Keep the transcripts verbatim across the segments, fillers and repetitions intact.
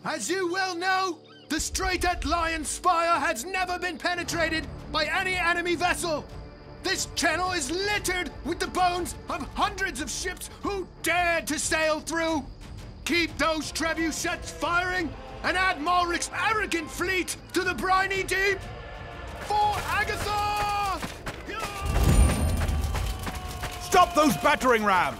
As you well know, the Strait at Lion Spire has never been penetrated by any enemy vessel. This channel is littered with the bones of hundreds of ships who dared to sail through. Keep those trebuchets firing and add Malric's arrogant fleet to the briny deep. For Agatha! Stop those battering rams!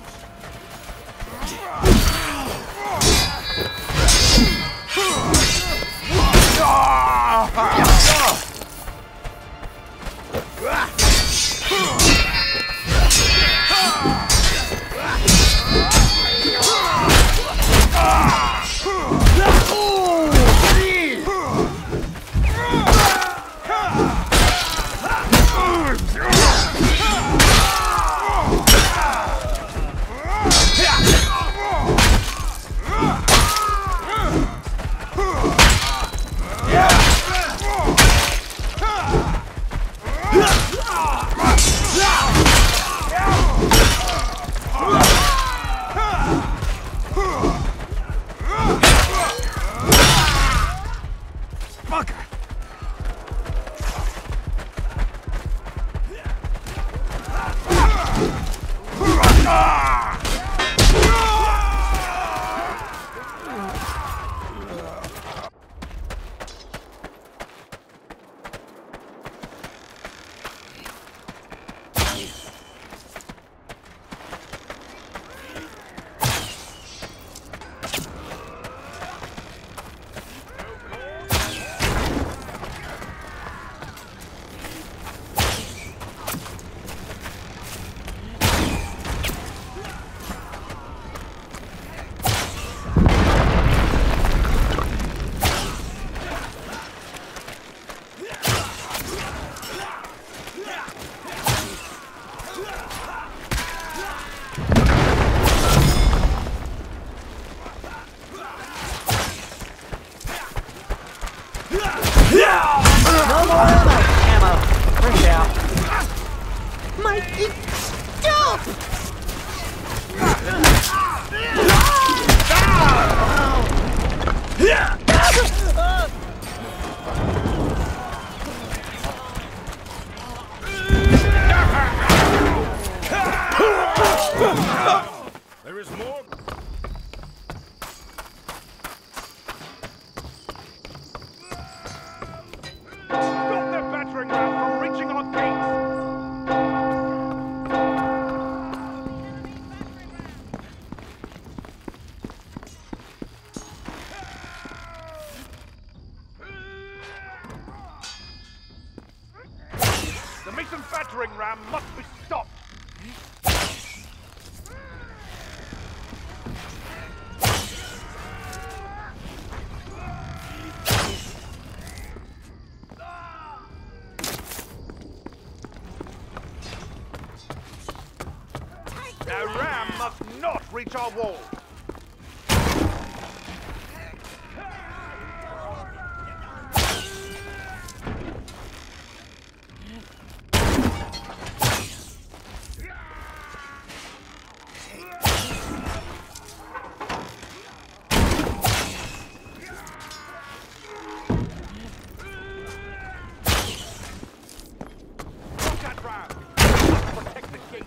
No more ammo! Ammo! Fresh out! Mikey, stop! There is more. Stop their battering ram from reaching our gates! The Mason battering ram must be stopped! Our ram must not reach our wall. Look that ram! Protect the gate.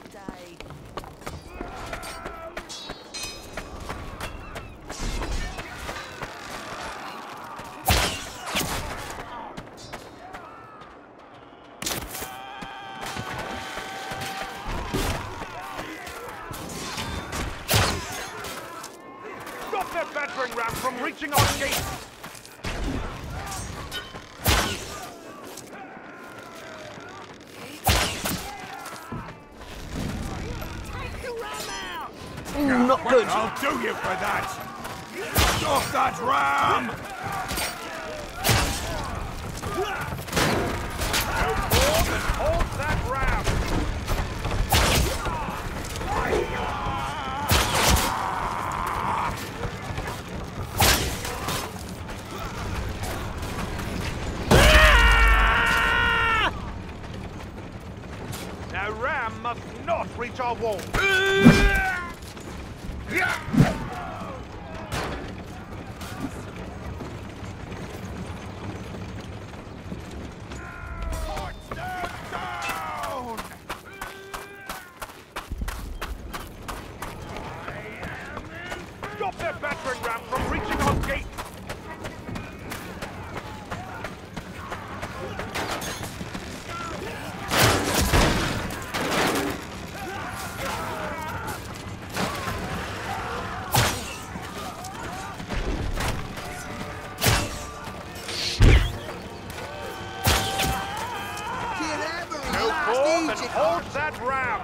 Stop their battering ram from reaching our gates! Ooh, not good. I'll do you for that! Stop that ram! No more than hold that ram! Now ram must not reach our wall! and hold that ram!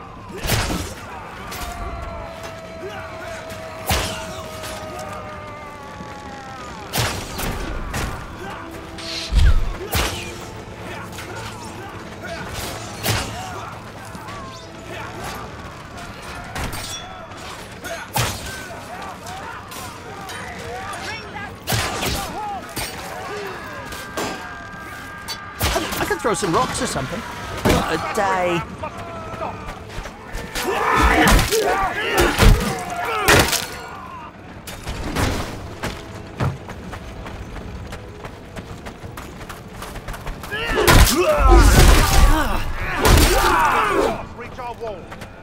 I can throw some rocks or something. What a day. Reach our wall.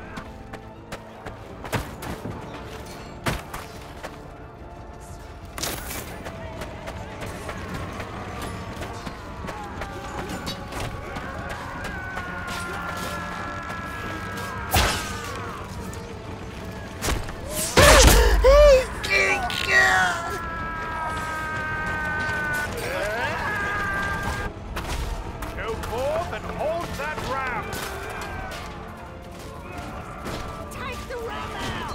Go forth and hold that ram. Take the ram out!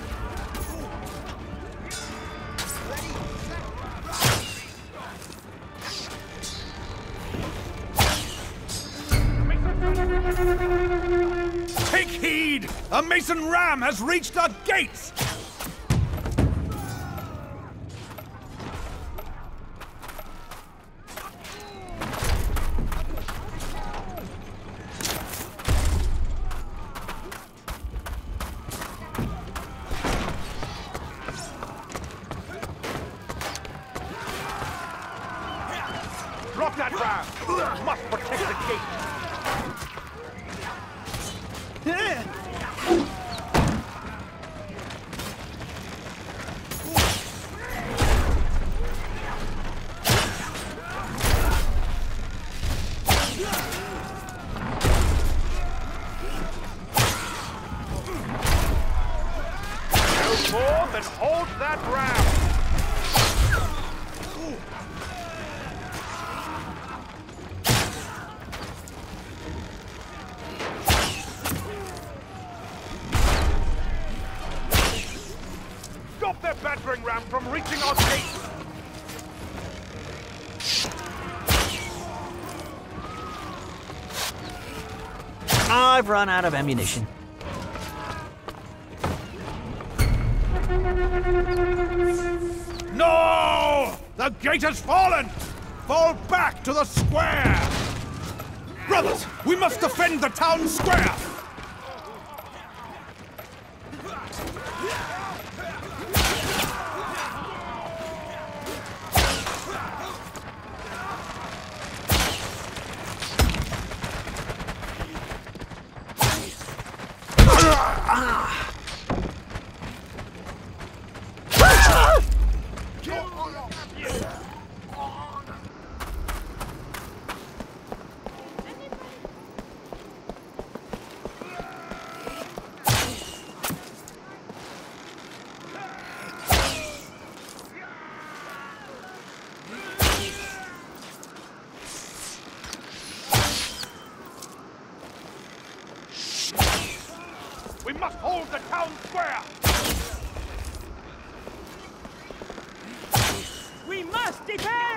Take heed! A mason ram has reached our gates! Drop that ram! Must protect the gate! Go forth and hold that ram! Stop their battering ram from reaching our gates! I've run out of ammunition. No! The gate has fallen! Fall back to the square! Brothers, we must defend the town square! We must hold the town square! We must defend!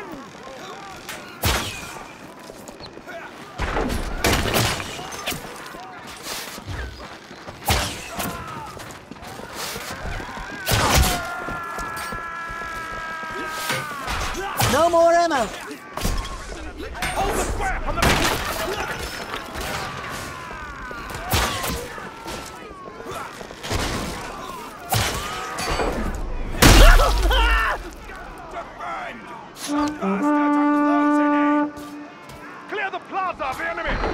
No more ammo. Hold the square from the... Clear the plaza of the enemy!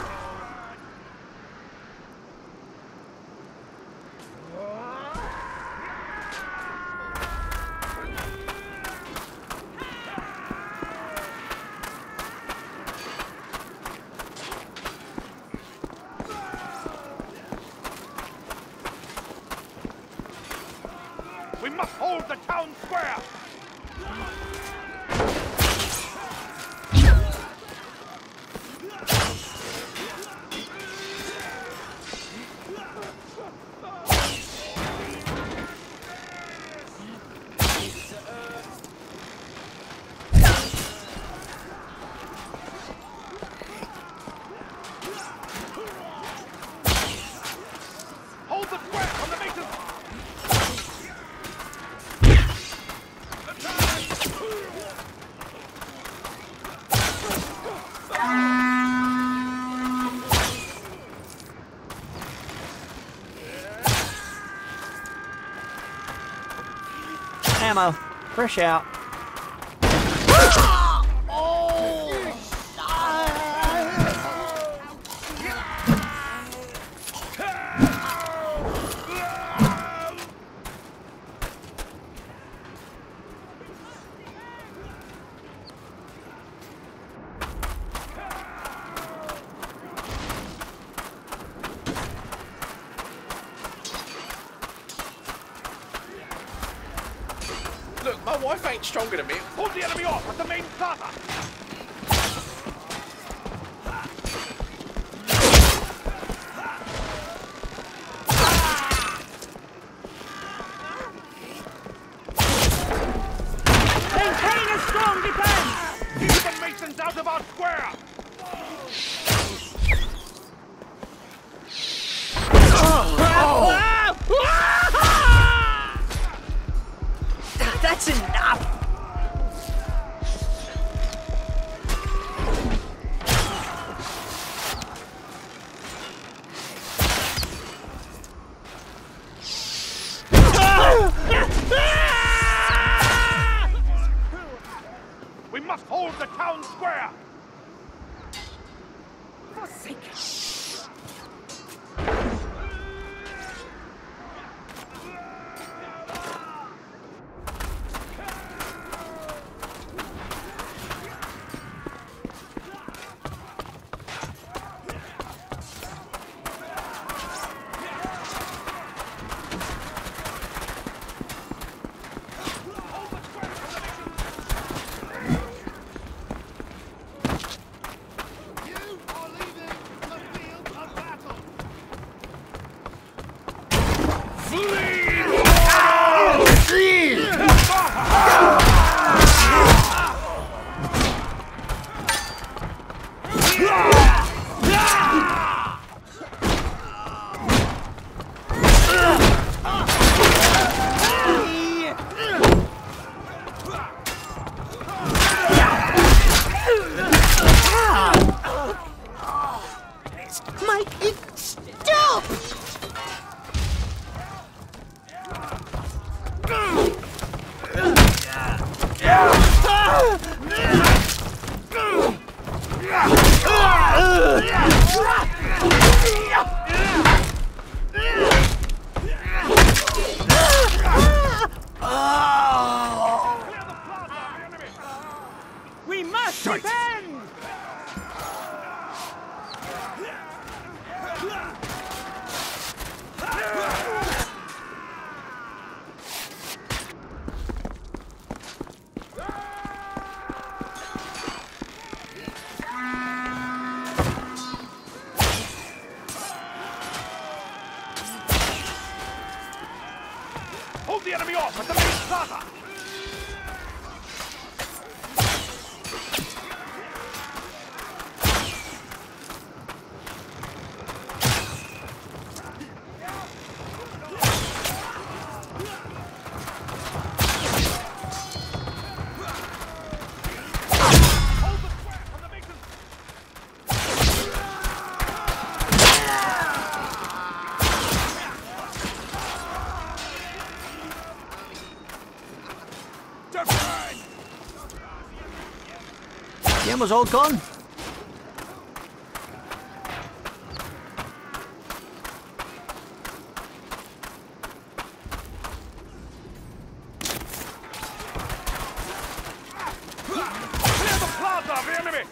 We must hold the town square! ammo. Fresh out. Look, my wife ain't stronger than me. Hold the enemy off at the main plaza! Maintain a strong defense! Keep the Masons out of our square! That's enough! We must hold the town square! Forsake. Make it stop! We must defend! Hold the enemy off at the main plaza! The ammo's all gone. Clear the plaza of the enemy!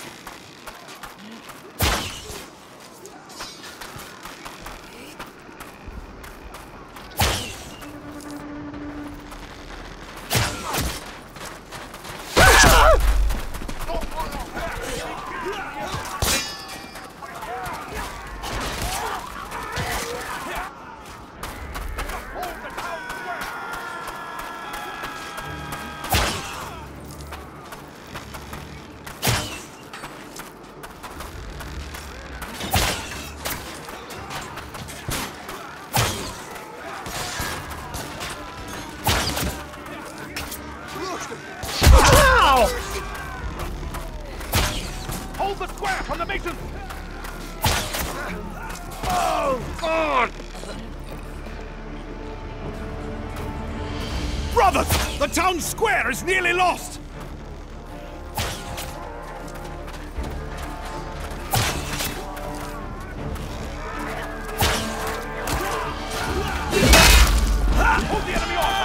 Hold the square from the Masons! Oh, God! Brothers! The town square is nearly lost! Hold the enemy off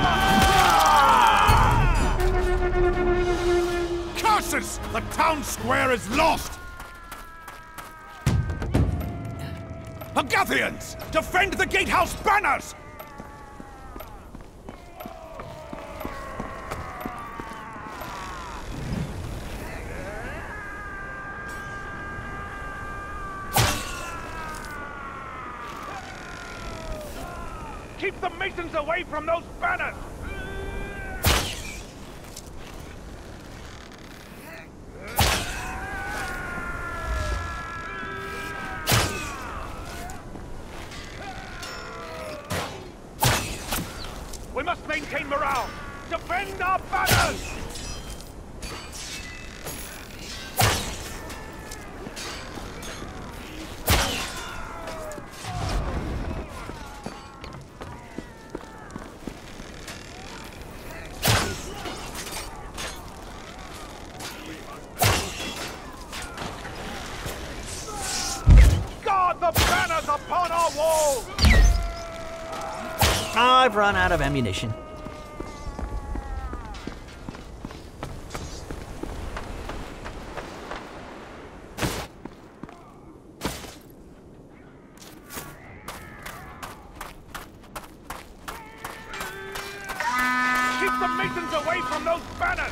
at the main front! Curses! The town square is lost! Agathians! Defend the gatehouse banners! Keep the masons away from those banners! We must maintain morale! Defend our banners! Guard the banners upon our walls! I've run out of ammunition. Keep the masons away from those banners!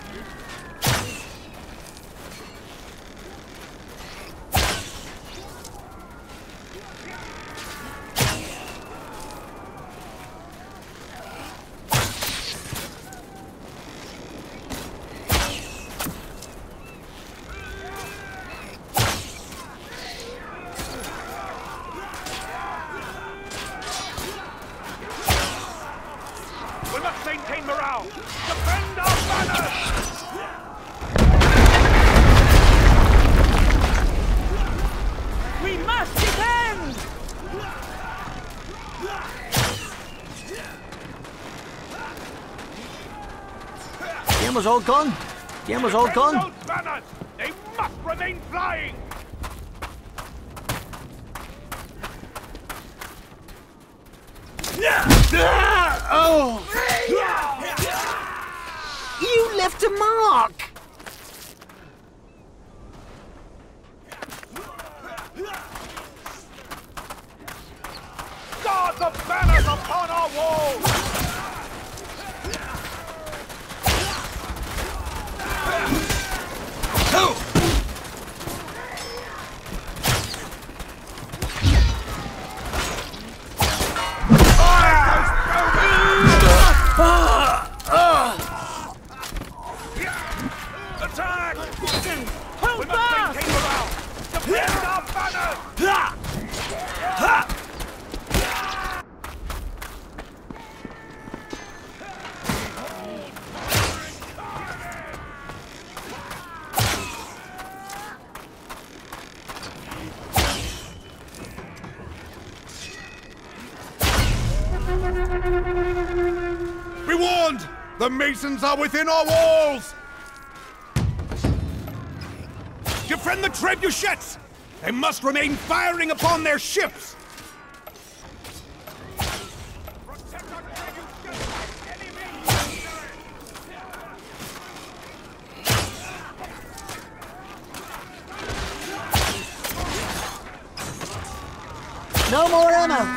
We must maintain morale! Defend our banners! We must defend! The ammo's all gone. The ammo's all Defend gone. those banners! They must remain flying! Oh! You left a mark! Guard the banners upon our walls! Attack! Hold We must fast! maintain morale! Defend our banners! Be warned! The masons are within our walls! Defend the trebuchets! They must remain firing upon their ships! No more ammo!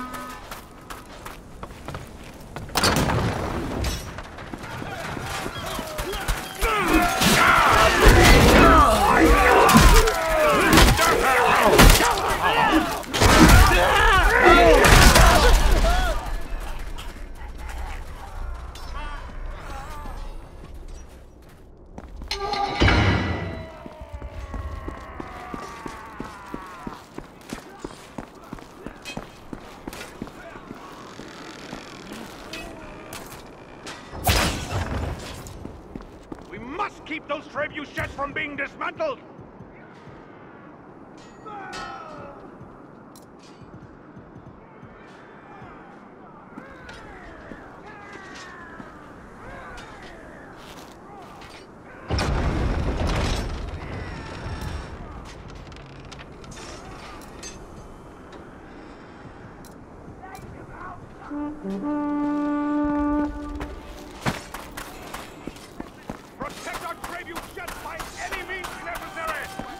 We must keep those trebuchets from being dismantled! Protect our tribute just by any means necessary!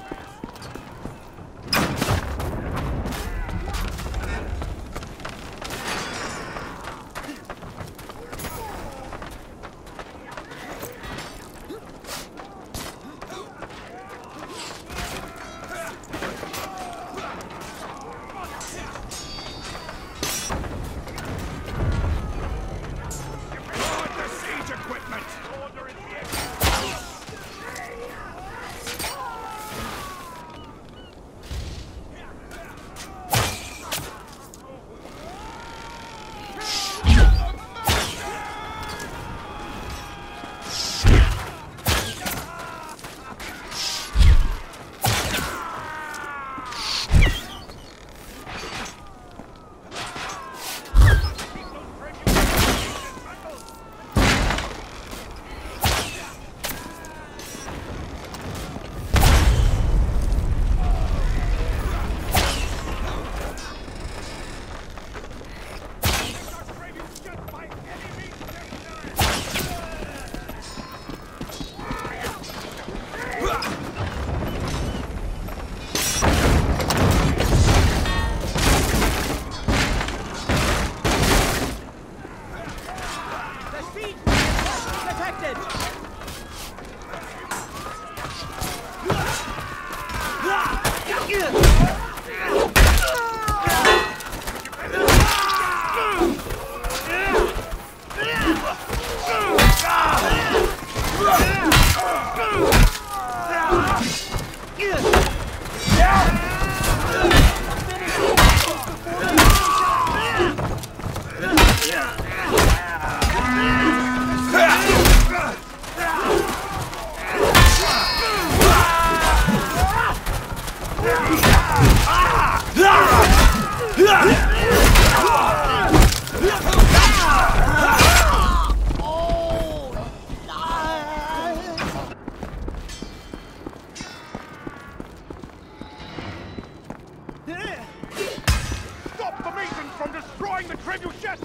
Stop the Masons from destroying the tribute chest!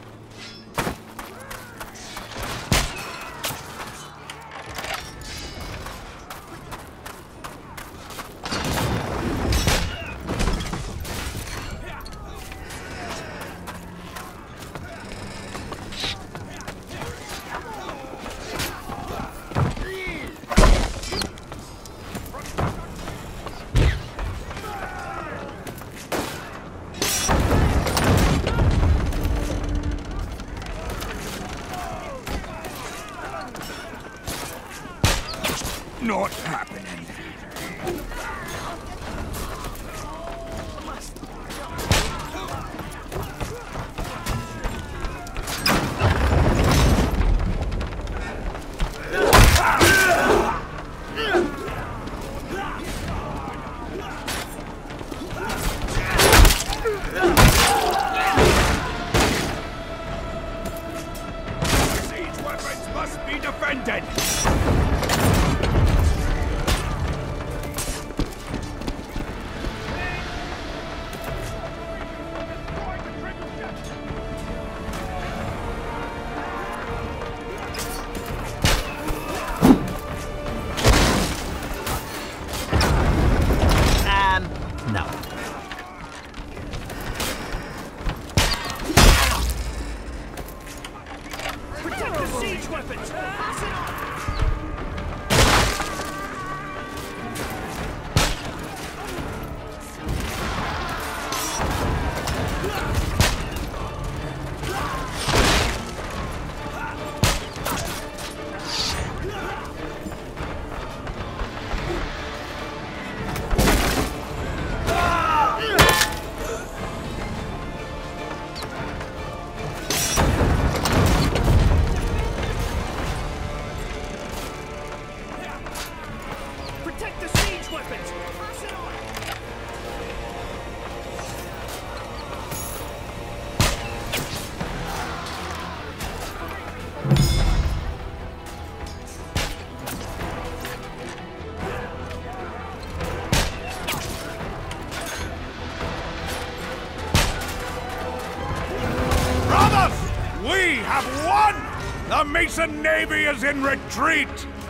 Not happening. Siege weapons must be defended! No. Protect the siege weapons! Pass it on! We have won! The Mason Navy is in retreat!